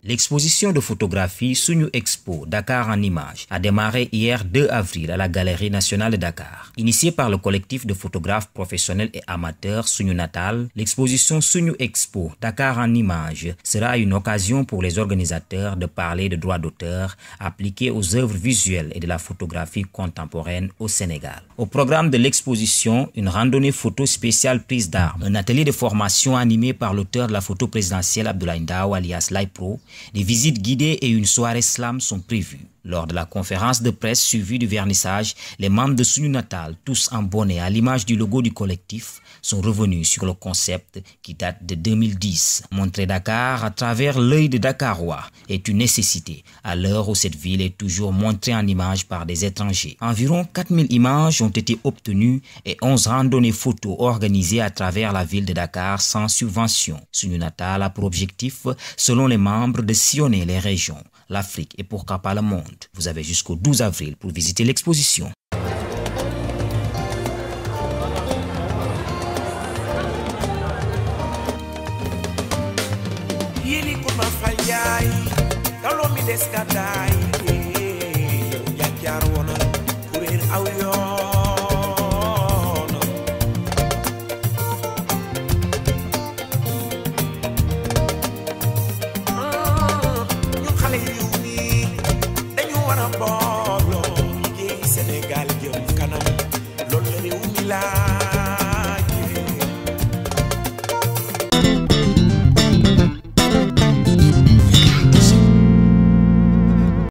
L'exposition de photographie Suñu Expo Dakar en images a démarré hier 2 avril à la Galerie nationale de Dakar. Initiée par le collectif de photographes professionnels et amateurs Suñu Natal, l'exposition Suñu Expo Dakar en images sera une occasion pour les organisateurs de parler de droits d'auteur appliqués aux œuvres visuelles et de la photographie contemporaine au Sénégal. Au programme de l'exposition, une randonnée photo spéciale prise d'armes, un atelier de formation animé par l'auteur de la photo présidentielle Abdoulaye Ndao alias Laipro, des visites guidées et une soirée slam sont prévues. Lors de la conférence de presse suivie du vernissage, les membres de Suñu Natal, tous en bonnet à l'image du logo du collectif, sont revenus sur le concept qui date de 2010. Montrer Dakar à travers l'œil de Dakarois est une nécessité à l'heure où cette ville est toujours montrée en images par des étrangers. Environ 4000 images ont été obtenues et 11 randonnées photos organisées à travers la ville de Dakar sans subvention. Suñu Natal a pour objectif, selon les membres, de sillonner les régions, l'Afrique et pourquoi pas le monde. Vous avez jusqu'au 12 avril pour visiter l'exposition. Sénégal jëm kanam loolu la réew mi la